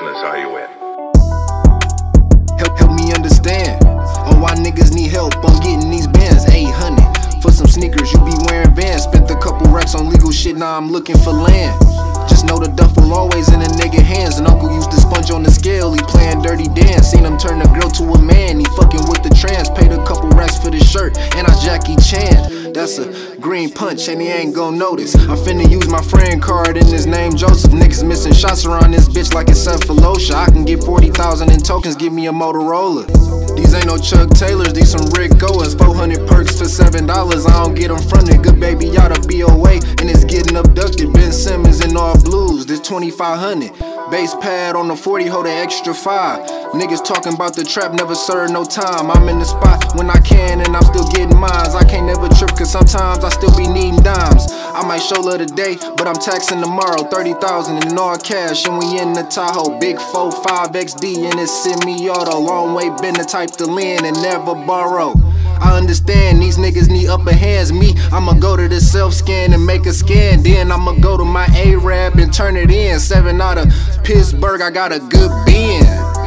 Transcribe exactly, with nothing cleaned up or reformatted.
is how you win. Help, help me understand on why niggas need help. I'm getting these bands, eight hundred for some sneakers. You be wearing Vans. Spent a couple racks on legal shit. Now I'm looking for land. Just know the duffel always in a nigga hands. And uncle used to sponge on the scale. He playing dirty dance. Seen him turn a girl to a man. He fucking with the trans. Paid a couple racks for the shirt. And I Jackie Chan. That's a green punch and he ain't gon' notice. I'm finna use my friend card and his name Joseph. Niggas missing shots around this bitch like it's Cephalosha. I can get forty thousand in tokens, give me a Motorola. These ain't no Chuck Taylors, these some Rick Owens. Four hundred perks for seven dollars, I don't get them fronted. Good baby out of B O A and it's getting abducted. Ben Simmons in all blues, this twenty-five hundred. Base pad on the forty, hold an extra five. Niggas talking about the trap, never serve no time. I'm in the spot when I can and I'm still getting mines. I can't never trip cause sometimes I still be needing dimes. I might show love today, but I'm taxing tomorrow. Thirty thousand in all cash and we in the Tahoe. Big four five X D and it's semi-auto. Long way been the type to lend and never borrow. I understand these niggas need upper hands. Me, I'ma go to the self-scan and make a scan. Then I'ma go to my A-Rab and turn it in. Seven out of Pittsburgh, I got a good bin.